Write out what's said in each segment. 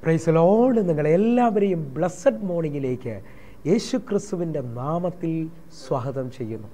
Price lord. നിങ്ങളെല്ലാവരെയും blessed മോർണിംഗിലേക്ക് യേശു ക്രിസ്തുവിൻ്റെ നാമത്തിൽ സ്വാഗതം ചെയ്യുന്നു.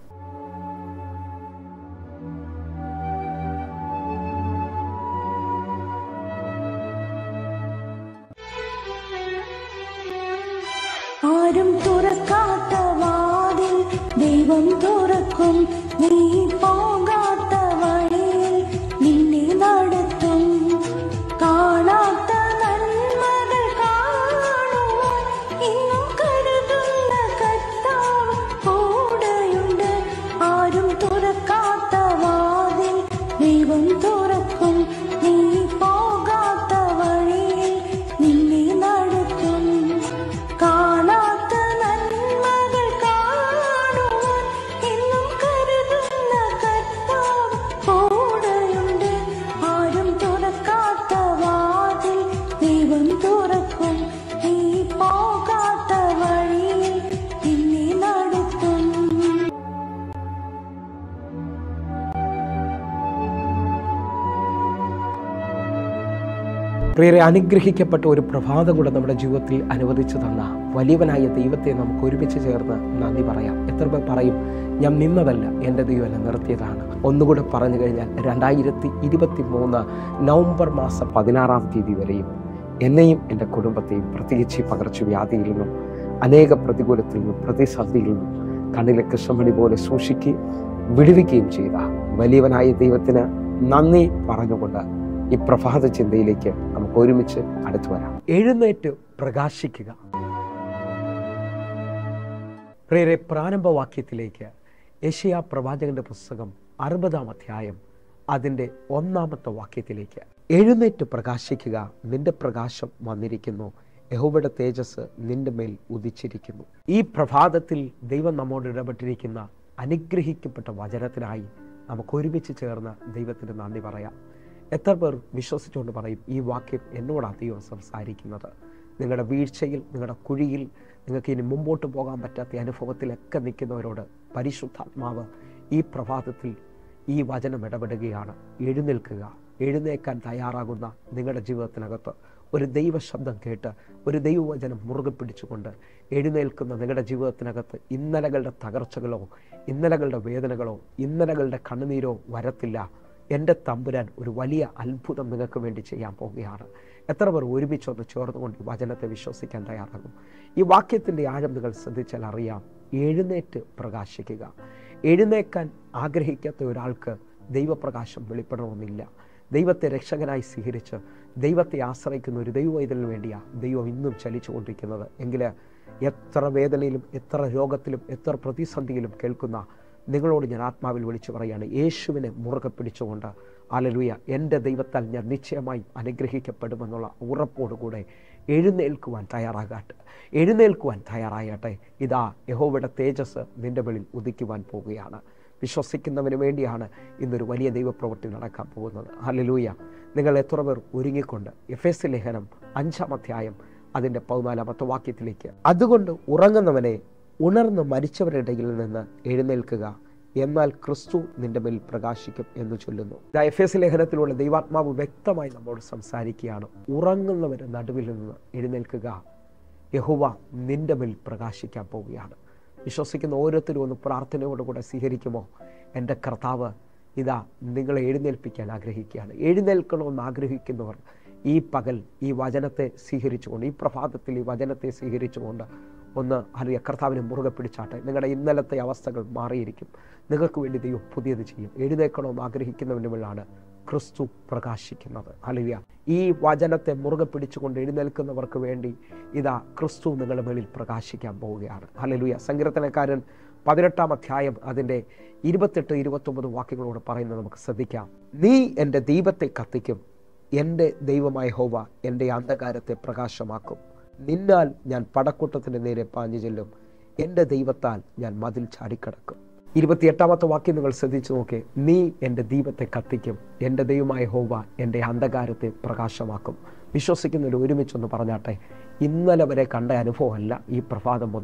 ആരും തുറക്കാത്ത വാതിൽ ദൈവം തുറക്കും. നീ പോകാത്ത വഴിയിൽ നിന്നെ നടത്തും. കാണാത്ത നന്മകൾ കാണുവാൻ ഇന്നും കരുതുന്ന കർത്താവ് കൂടെയുണ്ട്. ആരും തുറക്കാത്ത വാതിൽ ദൈവം തുറക്കും. നീ പോകാത്ത വഴിയിൽ നിന്നെ നടത്തും. കാണാത്ത നന്മകൾ കാണുവാൻ എന്നും കരുതുന്ന കർത്താവ് കൂടെയുണ്ട്. ആരും തുറക്കാത്ത വാതിൽ ദൈവം തുറക്കും. നീ പോകാത്ത വഴിയിൽ നിന്നെ നടത്തും. പ്രിയരെ, അനുഗ്രഹിക്കപ്പെട്ട ഒരു പ്രഭാതം കൂടെ നമ്മുടെ ജീവിതത്തിൽ അനുവദിച്ചു തന്ന വലിയവനായ ദൈവത്തെ നമുക്ക് ഒരുമിച്ച് ചേർന്ന് നന്ദി പറയാം. എത്ര പേർ പറയും, ഞാൻ നിന്നതല്ല, എൻ്റെ ദൈവം എന്നെ നിർത്തിയതാണ്? ഒന്നുകൂടെ പറഞ്ഞു കഴിഞ്ഞാൽ 2023 നവംബർ മാസം 16 തീയതി വരെയും എന്നെയും എൻ്റെ കുടുംബത്തെയും പ്രത്യേകിച്ച് പകർച്ചവ്യാധിയിൽ നിന്നും അനേക പ്രതികൂലത്തിൽ നിന്നും പ്രതിസന്ധിയിൽ നിന്നും കണ്ണിലെ കൃഷ്ണമണി പോലെ സൂക്ഷിക്കുകയും വിടുവിക്കുകയും ചെയ്ത വലിയവനായ ദൈവത്തിന് നന്ദി പറഞ്ഞുകൊണ്ട് ഈ പ്രഭാത ചിന്തയിലേക്ക് നമുക്ക് ഒരുമിച്ച് അടുത്തു വരാം. എഴുന്നേറ്റ് പ്രകാശിക്കുക. പ്രിയരെ, പ്രാരംഭവാക്യത്തിലേക്ക് യെശയ്യാ പ്രവാചകന്റെ പുസ്തകം 60-ാം അധ്യായം അതിൻ്റെ 1-ാമത്തെ വാക്യത്തിലേക്ക്. എഴുന്നേറ്റ് പ്രകാശിക്കുക, നിന്റെ പ്രകാശം വന്നിരിക്കുന്നു, യഹോവയുടെ തേജസ് നിന്റെ മേൽ ഉദിച്ചിരിക്കുന്നു. ഈ പ്രഭാതത്തിൽ ദൈവം നമ്മോട് ഇടപെട്ടിരിക്കുന്ന അനുഗ്രഹിക്കപ്പെട്ട വചനത്തിനായി നമുക്ക് ഒരുമിച്ച് ചേർന്ന് ദൈവത്തിന് നന്ദി പറയാം. എത്ര പേർ വിശ്വസിച്ചുകൊണ്ട് പറയും, ഈ വാക്യം എന്നോടാണ് ദൈവം സംസാരിക്കുന്നത്? നിങ്ങളുടെ വീഴ്ചയിൽ, നിങ്ങളുടെ കുഴിയിൽ, നിങ്ങൾക്ക് ഇനി മുമ്പോട്ട് പോകാൻ പറ്റാത്ത അനുഭവത്തിലൊക്കെ നിൽക്കുന്നവരോട് പരിശുദ്ധാത്മാവ് ഈ പ്രഭാതത്തിൽ ഈ വചനം ഇടപെടുകയാണ്. എഴുന്നേൽക്കുക. എഴുന്നേൽക്കാൻ തയ്യാറാകുന്ന നിങ്ങളുടെ ജീവിതത്തിനകത്ത് ഒരു ദൈവശബ്ദം കേട്ട് ഒരു ദൈവവചനം മുറുകെ പിടിച്ചുകൊണ്ട് എഴുന്നേൽക്കുന്ന നിങ്ങളുടെ ജീവിതത്തിനകത്ത് ഇന്നലകളുടെ തകർച്ചകളോ ഇന്നലകളുടെ വേദനകളോ ഇന്നലകളുടെ കണ്ണുനീരോ വരത്തില്ല. എൻ്റെ തമ്പുരാൻ ഒരു വലിയ അത്ഭുതം നിങ്ങൾക്ക് വേണ്ടി ചെയ്യാൻ പോവുകയാണ്. എത്ര പേർ ഒരുമിച്ചൊന്ന് ചേർന്നുകൊണ്ട് ഈ വചനത്തെ വിശ്വസിക്കാൻ തയ്യാറാകും? ഈ വാക്യത്തിൻ്റെ ആഴം നിങ്ങൾ ശ്രദ്ധിച്ചാൽ അറിയാം. എഴുന്നേറ്റ് പ്രകാശിക്കുക. എഴുന്നേക്കാൻ ആഗ്രഹിക്കാത്ത ഒരാൾക്ക് ദൈവപ്രകാശം വെളിപ്പെടണമെന്നില്ല. ദൈവത്തെ രക്ഷകനായി സ്വീകരിച്ച് ദൈവത്തെ ആശ്രയിക്കുന്ന ഒരു ദൈവവൈതലിന് വേണ്ടിയാണ് ദൈവം ഇന്നും ചലിച്ചുകൊണ്ടിരിക്കുന്നത്. എങ്കിൽ എത്ര വേദനയിലും എത്ര രോഗത്തിലും എത്ര പ്രതിസന്ധിയിലും കേൾക്കുന്ന നിങ്ങളോട് ഞാൻ ആത്മാവിൽ വിളിച്ചു പറയുകയാണ്, യേശുവിനെ മുറുകെ പിടിച്ചുകൊണ്ട് ഹല്ലേലൂയ, എൻ്റെ ദൈവത്താൽ ഞാൻ നിശ്ചയമായും അനുഗ്രഹിക്കപ്പെടുമെന്നുള്ള ഉറപ്പോടുകൂടെ എഴുന്നേൽക്കുവാൻ തയ്യാറാകട്ടെ. ഇതാ യഹോവയുടെ തേജസ് നിൻ്റെ മേലിൽ ഉദിക്കുവാൻ പോവുകയാണ്. വിശ്വസിക്കുന്നവന് വേണ്ടിയാണ് ഇന്നൊരു വലിയ ദൈവപ്രവൃത്തി നടക്കാൻ പോകുന്നത്. ഹല്ലേലൂയ. നിങ്ങൾ എത്ര പേർ ഒരുങ്ങിക്കൊണ്ട് എഫേസ്യ ലേഖനം 5-ാം അധ്യായം അതിൻ്റെ 14-ാമത്തെ വാക്യത്തിലേക്ക്, അതുകൊണ്ട് ഉറങ്ങുന്നവനെ ഉണർന്ന് മരിച്ചവരുടെ ഇടയിൽ നിന്ന് എഴുന്നേൽക്കുക, എന്നാൽ ക്രിസ്തു നിന്റെ മേൽ പ്രകാശിക്കും എന്ന് ചൊല്ലുന്നു. എഫേസ്യ ലേഖനത്തിലുള്ള ദൈവാത്മാവ് വ്യക്തമായി നമ്മോട് സംസാരിക്കുകയാണ്. ഉറങ്ങുന്നവരുടെ നടുവിൽ നിന്ന് എഴുന്നേൽക്കുക, യഹോവ നിന്റെ മേൽ പ്രകാശിക്കാൻ പോവുകയാണ്. വിശ്വസിക്കുന്ന ഓരോരുത്തരും ഒന്ന് പ്രാർത്ഥനയോടുകൂടെ സ്വീകരിക്കുമോ? എൻ്റെ കർത്താവ് ഇതാ നിങ്ങളെ എഴുന്നേൽപ്പിക്കാൻ ആഗ്രഹിക്കുകയാണ്. എഴുന്നേൽക്കണമെന്ന് ആഗ്രഹിക്കുന്നവർ ഈ പകൽ ഈ വചനത്തെ സ്വീകരിച്ചുകൊണ്ട്, ഈ പ്രഭാതത്തിൽ ഈ വചനത്തെ സ്വീകരിച്ചുകൊണ്ട് ഒന്ന് അറിയ കർത്താവിനെ മുറുകെ പിടിച്ചാട്ടെ. നിങ്ങളുടെ ഇന്നലത്തെ അവസ്ഥകൾ മാറിയിരിക്കും. നിങ്ങൾക്ക് വേണ്ടി ദൈവം പുതിയത് ചെയ്യും. എഴുന്നേൽക്കണമെന്ന് ആഗ്രഹിക്കുന്നവൻ്റെ മേലാണ് ക്രിസ്തു പ്രകാശിക്കുന്നത്. ഹല്ലേലൂയ. ഈ വചനത്തെ മുറുകെ പിടിച്ചുകൊണ്ട് എഴുന്നേൽക്കുന്നവർക്ക് വേണ്ടി ഇതാ ക്രിസ്തു നിങ്ങളുടെ മേളിൽ പ്രകാശിക്കാൻ പോവുകയാണ്. ഹല്ലേലൂയ. സങ്കീർത്തനക്കാരൻ 18-ാം അധ്യായം അതിൻ്റെ 28-29 വാക്യങ്ങളോട് പറയുന്നത് നമുക്ക് ശ്രദ്ധിക്കാം. നീ എൻ്റെ ദീപത്തെ കത്തിക്കും, എൻ്റെ ദൈവമായ യഹോവ എൻ്റെ അന്ധകാരത്തെ പ്രകാശമാക്കും. നിന്നാൽ ഞാൻ പടക്കൂട്ടത്തിൻ്റെ നേരെ പാഞ്ഞു ചെല്ലും, എൻ്റെ ദൈവത്താൽ ഞാൻ മതിൽ ചാടിക്കടക്കും. 28-ാമത്തെ വാക്യം നിങ്ങൾ ശ്രദ്ധിച്ചു നോക്കേ. നീ എൻ്റെ ദീപത്തെ കത്തിക്കും, എൻ്റെ ദൈവമായ യഹോവ എൻ്റെ അന്ധകാരത്തെ പ്രകാശമാക്കും. വിശ്വസിക്കുന്നവർ ഒരുമിച്ചൊന്ന് പറഞ്ഞാട്ടെ, ഇന്നലെ വരെ കണ്ട അനുഭവമല്ല ഈ പ്രഭാതം മുതൽ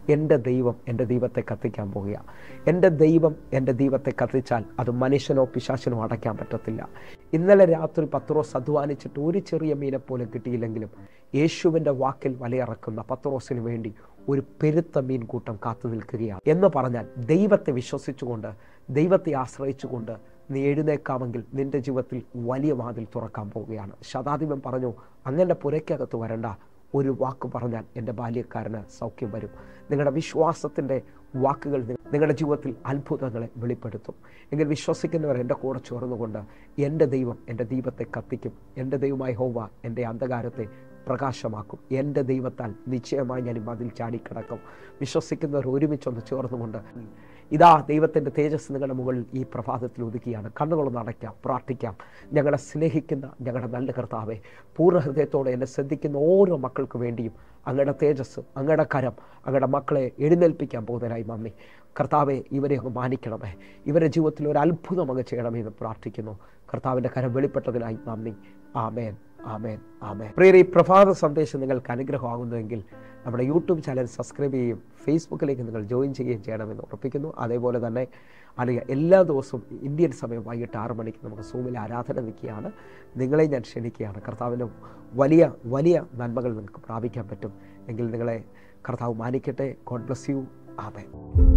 എൻ്റെ ദൈവം എൻ്റെ ദൈവത്തെ കത്തിക്കാൻ പോകുക. എൻ്റെ ദൈവം എൻ്റെ ദൈവത്തെ കത്തിച്ചാൽ അത് മനുഷ്യനോ പിശാചിനോ അടയ്ക്കാൻ പറ്റത്തില്ല. ഇന്നലെ രാത്രി പത്രോസ് അധ്വാനിച്ചിട്ട് ഒരു ചെറിയ മീനെ പോലും കിട്ടിയില്ലെങ്കിലും യേശുവിൻ്റെ വാക്കിൽ വലയിറക്കുന്ന പത്രോസിന് വേണ്ടി ഒരു പെരുത്ത മീൻകൂട്ടം കാത്തു നിൽക്കുകയാണ്. എന്ന് പറഞ്ഞാൽ ദൈവത്തെ വിശ്വസിച്ചുകൊണ്ട്, ദൈവത്തെ ആശ്രയിച്ചുകൊണ്ട് നീ എഴുന്നേക്കാമെങ്കിൽ നിന്റെ ജീവിതത്തിൽ വലിയ വാതിൽ തുറക്കാൻ പോവുകയാണ്. ശതാധിപൻ പറഞ്ഞു, അങ്ങനെ പുരയ്ക്കകത്ത് വരണ്ട, ഒരു വാക്ക് പറഞ്ഞാൽ എൻ്റെ ബാല്യക്കാരന് സൗഖ്യം വരും. നിങ്ങളുടെ വിശ്വാസത്തിൻ്റെ വാക്കുകൾ നിങ്ങളുടെ ജീവിതത്തിൽ അത്ഭുതങ്ങളെ വെളിപ്പെടുത്തും. എങ്കിൽ വിശ്വസിക്കുന്നവർ എൻ്റെ കൂടെ ചേർന്നുകൊണ്ട് എൻ്റെ ദൈവം എൻ്റെ ദൈവത്തെ കത്തിക്കും. എൻ്റെ ദൈവമായ യഹോവ എൻ്റെ അന്ധകാരത്തെ പ്രകാശമാക്കും. എൻ്റെ ദൈവത്താൽ നിശ്ചയമായി ഞാൻ മതിൽ ചാടിക്കിടക്കും. വിശ്വസിക്കുന്നവർ ഒരുമിച്ചൊന്ന് ചേർന്നുകൊണ്ട് ഇതാ ദൈവത്തിൻ്റെ തേജസ് നിങ്ങളുടെ മുകളിൽ ഈ പ്രഭാതത്തിൽ ഒതുക്കിയാണ്. കണ്ണുകളൊന്ന് അടയ്ക്കാം, പ്രാർത്ഥിക്കാം. ഞങ്ങളെ സ്നേഹിക്കുന്ന ഞങ്ങളുടെ നല്ല കർത്താവേ, പൂർണ്ണ ഹൃദയത്തോടെ എന്നെ ശ്രദ്ധിക്കുന്ന ഓരോ മക്കൾക്ക് വേണ്ടിയും അങ്ങയുടെ തേജസ്, അങ്ങയുടെ കരം അങ്ങയുടെ മക്കളെ എഴുന്നേൽപ്പിക്കാൻ പോകുന്നതിനായി നന്ദി. കർത്താവെ, ഇവരെ അങ്ങ് മാനിക്കണമേ, ഇവരുടെ ജീവിതത്തിൽ ഒരു അത്ഭുതം അങ്ങ് ചെയ്യണമേ എന്ന് പ്രാർത്ഥിക്കുന്നു. കർത്താവിൻ്റെ കരം വെളിപ്പെട്ടതിനായി നന്ദി. ആമേൻ, ആമേൻ, ആമേൻ. പ്രിയരെ, ഈ പ്രഭാത സന്ദേശം നിങ്ങൾക്ക് അനുഗ്രഹമാകുന്നുവെങ്കിൽ നമ്മുടെ യൂട്യൂബ് ചാനൽ സബ്സ്ക്രൈബ് ചെയ്യുകയും ഫേസ്ബുക്കിലേക്ക് നിങ്ങൾ ജോയിൻ ചെയ്യുകയും ചെയ്യണമെന്ന് ഉറപ്പിക്കുന്നു. അതേപോലെ തന്നെ എല്ലാ ദിവസവും ഇന്ത്യൻ സമയം വൈകിട്ട് 6 മണിക്ക് നമുക്ക് സൂമിൽ ആരാധന നിൽക്കുകയാണ്. നിങ്ങളെ ഞാൻ ക്ഷണിക്കുകയാണ്. കർത്താവിൻ്റെ വലിയ വലിയ നന്മകൾ നിങ്ങൾക്ക് പ്രാപിക്കാൻ പറ്റും. എങ്കിൽ നിങ്ങളെ കർത്താവ് മാനിക്കട്ടെ. God bless you. ആമേൻ.